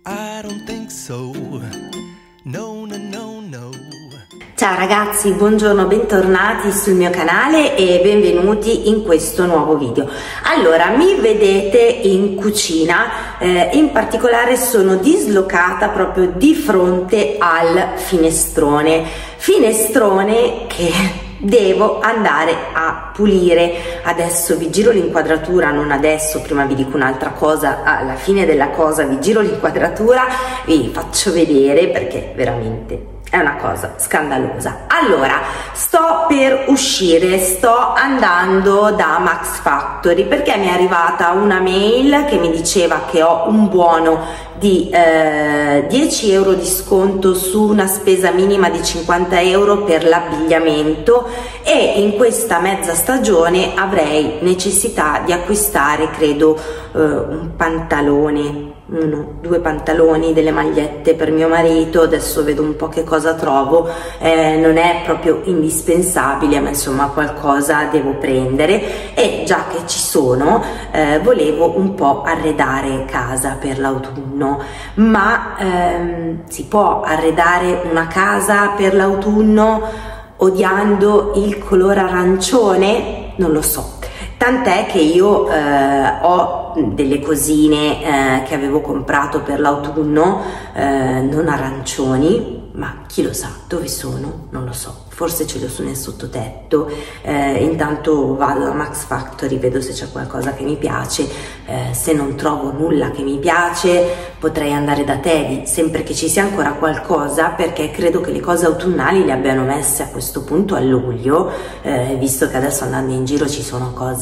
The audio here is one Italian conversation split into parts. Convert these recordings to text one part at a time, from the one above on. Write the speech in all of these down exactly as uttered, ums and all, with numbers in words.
I don't think so. No, no, no, no. Ciao ragazzi, buongiorno, bentornati sul mio canale e benvenuti in questo nuovo video. Allora, mi vedete in cucina, eh, in particolare sono dislocata proprio di fronte al finestrone, finestrone che devo andare a pulire. Adesso vi giro l'inquadratura, non adesso, prima vi dico un'altra cosa, alla fine della cosa vi giro l'inquadratura, vi faccio vedere perché veramente è una cosa scandalosa. Allora, sto per uscire, sto andando da Max Factory perché mi è arrivata una mail che mi diceva che ho un buono di eh, dieci euro di sconto su una spesa minima di cinquanta euro per l'abbigliamento, e in questa mezza stagione avrei necessità di acquistare credo eh, un pantalone, uno, due pantaloni, delle magliette per mio marito. Adesso vedo un po' che cosa trovo, eh, non è proprio indispensabile ma insomma qualcosa devo prendere, e già che ci sono eh, volevo un po' arredare casa per l'autunno. Ma ehm, si può arredare una casa per l'autunno odiando il colore arancione? Non lo so. Tant'è che io eh, ho delle cosine eh, che avevo comprato per l'autunno, eh, non arancioni, ma chi lo sa dove sono, non lo so, forse ce le ho su nel sottotetto. Eh, intanto vado da Max Factory, vedo se c'è qualcosa che mi piace, eh, se non trovo nulla che mi piace potrei andare da Teddy, sempre che ci sia ancora qualcosa, perché credo che le cose autunnali le abbiano messe a questo punto a luglio, eh, visto che adesso andando in giro ci sono cose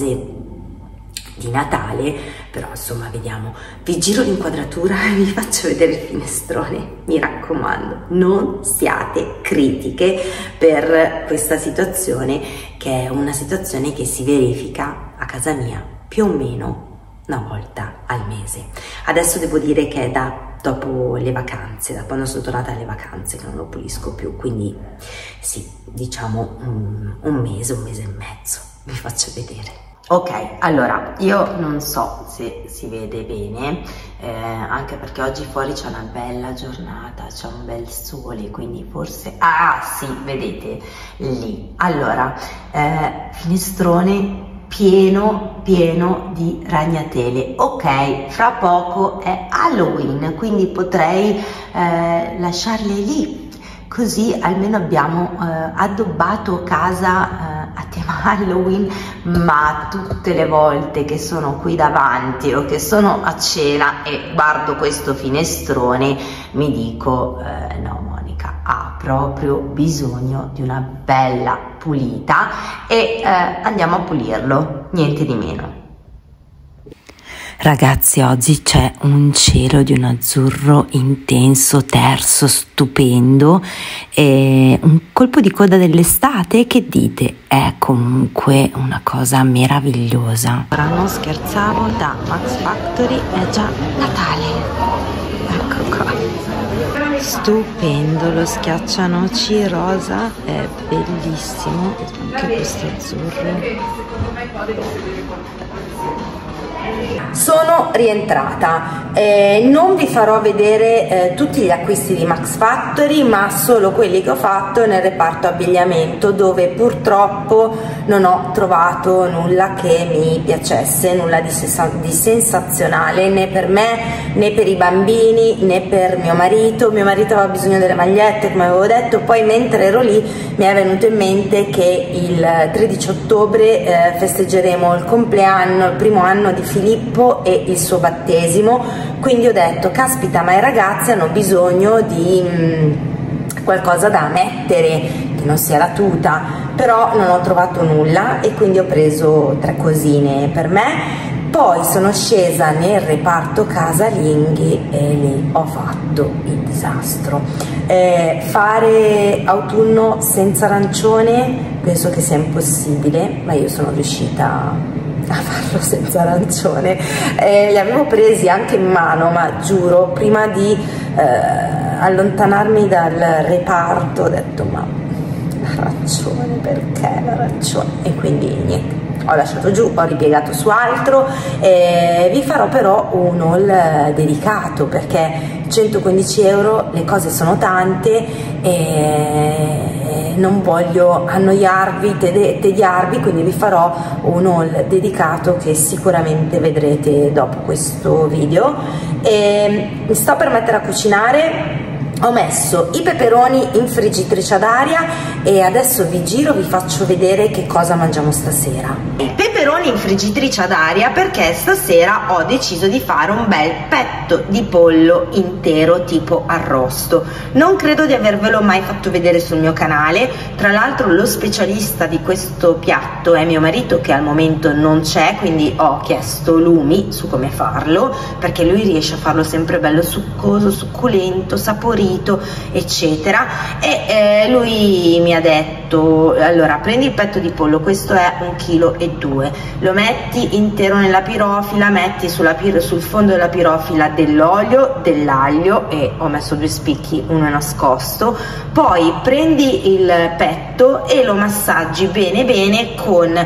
di Natale, però insomma vediamo. Vi giro l'inquadratura e vi faccio vedere il finestrone, mi raccomando, non siate critiche per questa situazione, che è una situazione che si verifica a casa mia più o meno una volta al mese. Adesso devo dire che è da dopo le vacanze, da quando sono tornata alle vacanze, che non lo pulisco più, quindi sì, diciamo un, un mese, un mese e mezzo. Vi faccio vedere. Ok, allora io non so se si vede bene, eh, anche perché oggi fuori c'è una bella giornata, c'è un bel sole, quindi forse... Ah sì, vedete lì. Allora, eh, finestrone pieno pieno di ragnatele. Ok, fra poco è Halloween, quindi potrei eh, lasciarle lì, così almeno abbiamo eh, addobbato casa eh, a tema Halloween. Ma tutte le volte che sono qui davanti o che sono a cena e guardo questo finestrone mi dico eh, no Monica, ha proprio bisogno di una bella pulita, e eh, andiamo a pulirlo, niente di meno. Ragazzi, oggi c'è un cielo di un azzurro intenso, terso, stupendo, e un colpo di coda dell'estate, che dite? È comunque una cosa meravigliosa. Ora non scherzavo, da Max Factory è già Natale. Ecco qua. Stupendo, lo schiaccianoci rosa è bellissimo, anche questo azzurro. Sono rientrata, eh, non vi farò vedere eh, tutti gli acquisti di Max Factory, ma solo quelli che ho fatto nel reparto abbigliamento, dove purtroppo non ho trovato nulla che mi piacesse, nulla di, di sensazionale, né per me né per i bambini né per mio marito. Mio marito aveva bisogno delle magliette, come avevo detto. Poi mentre ero lì mi è venuto in mente che il tredici ottobre eh, festeggeremo il compleanno, il primo anno di Filippo e il suo battesimo, quindi ho detto caspita, ma i ragazzi hanno bisogno di mh, qualcosa da mettere che non sia la tuta, però non ho trovato nulla e quindi ho preso tre cosine per me. Poi sono scesa nel reparto casalinghi e lì ho fatto il disastro. Eh, fare autunno senza arancione penso che sia impossibile, ma io sono riuscita a farlo senza arancione. Eh, li avevo presi anche in mano, ma giuro, prima di eh, allontanarmi dal reparto ho detto ma l'arancione, perché l'arancione? E quindi niente, ho lasciato giù, ho ripiegato su altro, e vi farò però un haul dedicato perché centoquindici euro, le cose sono tante e non voglio annoiarvi, tediarvi, quindi vi farò un haul dedicato che sicuramente vedrete dopo questo video. E mi sto per mettere a cucinare. Ho messo i peperoni in friggitrice ad aria e adesso vi giro, vi faccio vedere che cosa mangiamo stasera. I peperoni in friggitrice ad aria perché stasera ho deciso di fare un bel petto di pollo intero tipo arrosto. Non credo di avervelo mai fatto vedere sul mio canale, tra l'altro lo specialista di questo piatto è mio marito che al momento non c'è, quindi ho chiesto Lumi su come farlo perché lui riesce a farlo sempre bello succoso, succulento, saporito eccetera, e eh, lui mi ha detto: allora prendi il petto di pollo, questo è un chilo e due, lo metti intero nella pirofila, metti sulla pir sul fondo della pirofila dell'olio, dell'aglio, e ho messo due spicchi, uno è nascosto, poi prendi il petto e lo massaggi bene bene con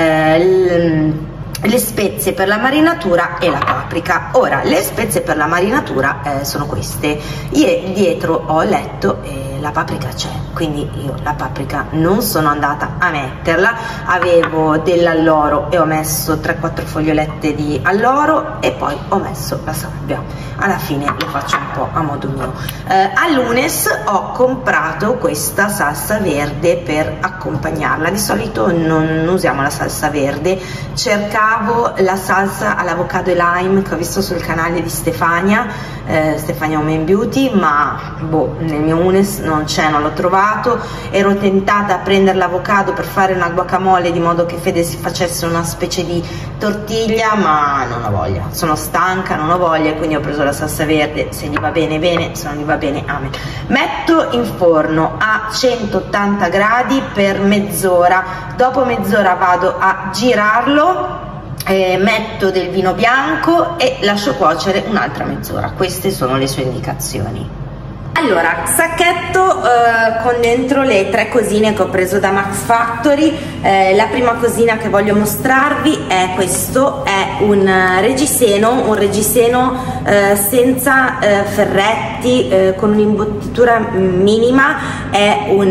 eh, le spezie per la marinatura e la paprika. Ora le spezie per la marinatura eh, sono queste. Io dietro ho letto e la paprika c'è, quindi io la paprika non sono andata a metterla, avevo dell'alloro e ho messo tre quattro fogliolette di alloro e poi ho messo la salvia. Alla fine lo faccio un po' a modo mio. eh, a Lunes ho comprato questa salsa verde per accompagnarla. Di solito non usiamo la salsa verde, cercavo la salsa all'avocado e lime che ho visto sul canale di Stefania, eh, Stefania Home and Beauty, ma boh, nel mio Unes non c'è, non l'ho trovato. Ero tentata a prendere l'avocado per fare una guacamole di modo che Fede si facesse una specie di tortiglia, ma non ho voglia, sono stanca, non ho voglia, quindi ho preso la salsa verde. Se gli va bene bene, se non gli va bene amen. Metto in forno a centottanta gradi per mezz'ora, dopo mezz'ora vado a girarlo, eh, metto del vino bianco e lascio cuocere un'altra mezz'ora. Queste sono le sue indicazioni. Allora, sacchetto eh, con dentro le tre cosine che ho preso da Max Factory. Eh, la prima cosina che voglio mostrarvi è questo, è un reggiseno, un reggiseno eh, senza eh, ferretti, eh, con un'imbottitura minima, è un...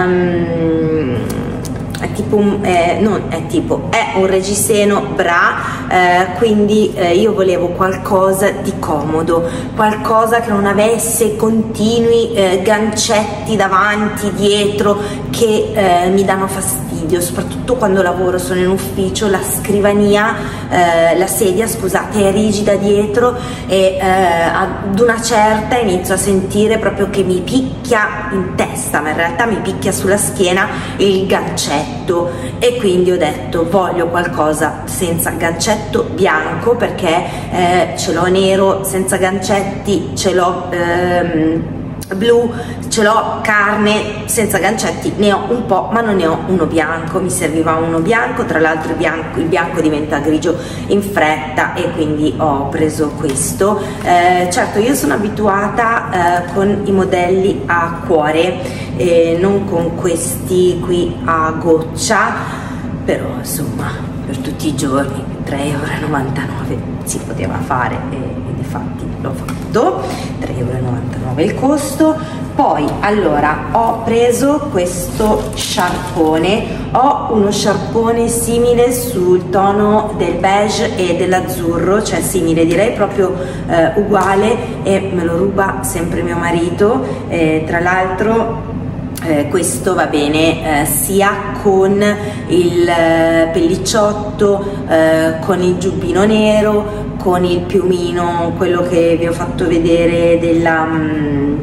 Um, è tipo un, eh, non è tipo, è un reggiseno bra, eh, quindi eh, io volevo qualcosa di comodo, qualcosa che non avesse continui eh, gancetti davanti, dietro, che eh, mi danno fastidio, soprattutto quando lavoro, sono in ufficio, la scrivania, eh, la sedia, scusate, è rigida dietro e eh, ad una certa inizio a sentire proprio che mi picchia in testa, ma in realtà mi picchia sulla schiena il gancetto. E quindi ho detto voglio qualcosa senza gancetto, bianco, perché eh, ce l'ho nero senza gancetti, ce l'ho ehm, blu, ce l'ho carne senza gancetti, ne ho un po' ma non ne ho uno bianco, mi serviva uno bianco, tra l'altro il bianco, il bianco diventa grigio in fretta e quindi ho preso questo. Eh, certo, io sono abituata eh, con i modelli a cuore, eh, non con questi qui a goccia, però insomma per tutti i giorni tre e novantanove euro si poteva fare e, e difatti l'ho fatto. Tre e novantanove euro il costo. Poi allora ho preso questo sciarpone, ho uno sciarpone simile sul tono del beige e dell'azzurro, cioè simile, direi proprio eh, uguale, e me lo ruba sempre mio marito. Eh, tra l'altro Eh, questo va bene eh, sia con il eh, pellicciotto, eh, con il giubbino nero, con il piumino, quello che vi ho fatto vedere della mm,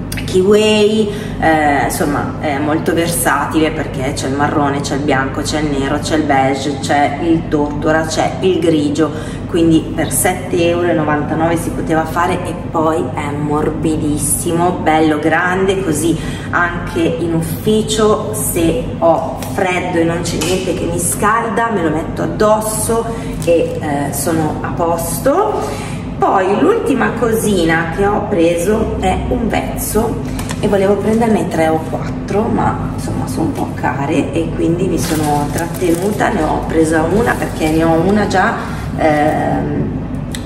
Kiwi, eh, insomma è molto versatile perché c'è il marrone, c'è il bianco, c'è il nero, c'è il beige, c'è il tortora, c'è il grigio, quindi per sette e novantanove euro si poteva fare. E poi è morbidissimo, bello grande, così anche in ufficio se ho freddo e non c'è niente che mi scalda me lo metto addosso e eh, sono a posto. Poi l'ultima cosina che ho preso è un vezzo e volevo prenderne tre o quattro, ma insomma sono un po' care e quindi mi sono trattenuta, ne ho presa una perché ne ho una già ehm,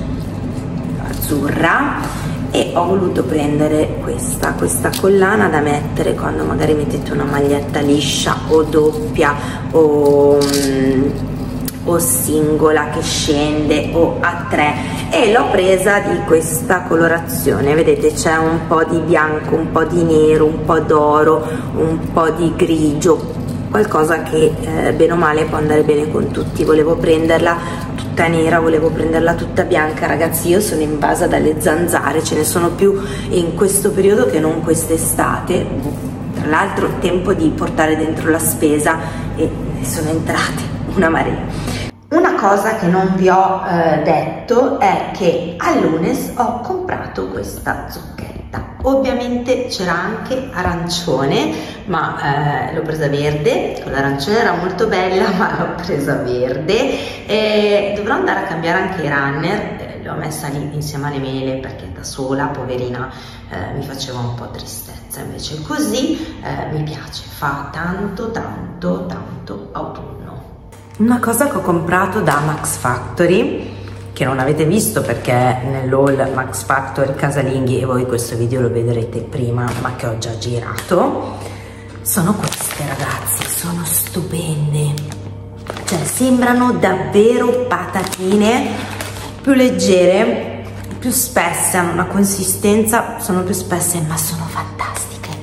azzurra, e ho voluto prendere questa questa collana da mettere quando magari mettete una maglietta liscia o doppia o, o singola che scende o a tre, e l'ho presa di questa colorazione, vedete c'è un po' di bianco, un po' di nero, un po' d'oro, un po' di grigio, qualcosa che eh, bene o male può andare bene con tutti. Volevo prenderla tutta nera, volevo prenderla tutta bianca. Ragazzi, io sono invasa dalle zanzare, ce ne sono più in questo periodo che non quest'estate, tra l'altro tempo di portare dentro la spesa e ne sono entrate una marea. Una cosa che non vi ho eh, detto è che a Lunes ho comprato questa zucchetta. Ovviamente c'era anche arancione, ma eh, l'ho presa verde. L'arancione era molto bella, ma l'ho presa verde. E dovrò andare a cambiare anche i runner. Eh, l'ho messa lì insieme alle mele perché da sola, poverina, eh, mi faceva un po' tristezza. Invece così eh, mi piace, fa tanto tanto tanto autunno. Una cosa che ho comprato da Max Factory, che non avete visto perché nell'haul Max Factory casalinghi, e voi questo video lo vedrete prima, ma che ho già girato, sono queste, ragazzi, sono stupende, cioè sembrano davvero patatine, più leggere, più spesse, hanno una consistenza, sono più spesse ma sono fantastiche.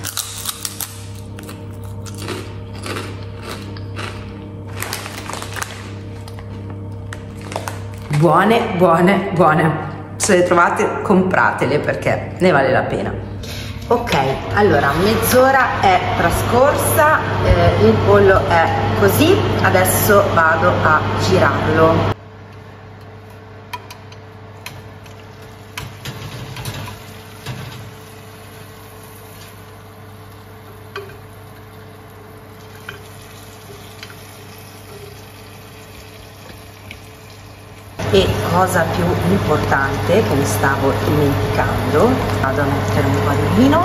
Buone, buone, buone. Se le trovate compratele perché ne vale la pena. Ok, allora mezz'ora è trascorsa, eh, il pollo è così, adesso vado a girarlo. E cosa più importante che mi stavo dimenticando, vado a mettere un po' di vino.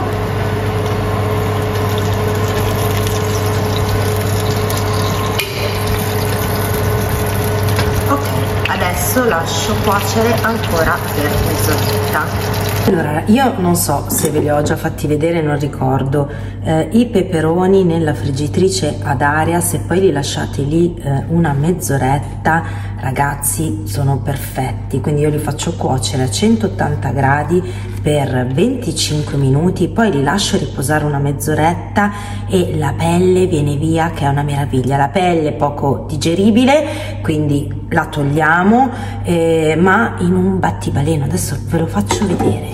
Ok, adesso lascio cuocere ancora per mezz'oretta. Allora, io non so se ve li ho già fatti vedere, non ricordo, eh, i peperoni nella friggitrice ad aria, se poi li lasciate lì eh, una mezz'oretta, ragazzi, sono perfetti. Quindi io li faccio cuocere a centottanta gradi per venticinque minuti, poi li lascio riposare una mezz'oretta e la pelle viene via, che è una meraviglia. La pelle è poco digeribile, quindi la togliamo, eh, ma in un battibaleno, adesso ve lo faccio vedere.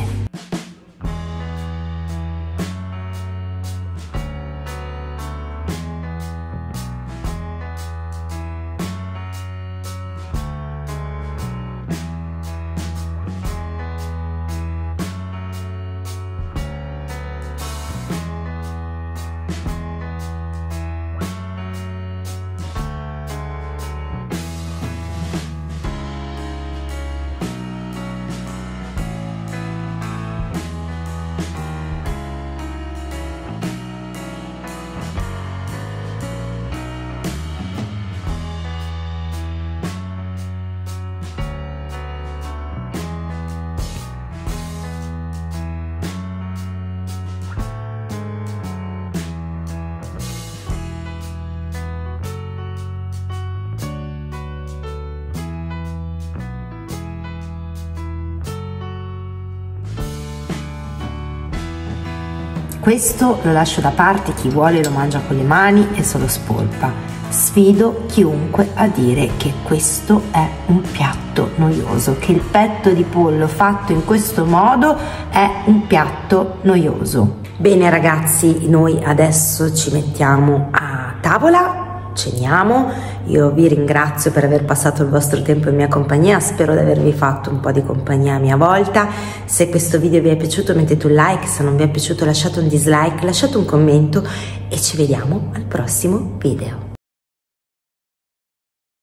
Questo lo lascio da parte, chi vuole lo mangia con le mani e se lo spolpa. Sfido chiunque a dire che questo è un piatto noioso, che il petto di pollo fatto in questo modo è un piatto noioso. Bene ragazzi, noi adesso ci mettiamo a tavola, ceniamo. Io vi ringrazio per aver passato il vostro tempo in mia compagnia, spero di avervi fatto un po' di compagnia a mia volta. Se questo video vi è piaciuto mettete un like, se non vi è piaciuto lasciate un dislike, lasciate un commento e ci vediamo al prossimo video.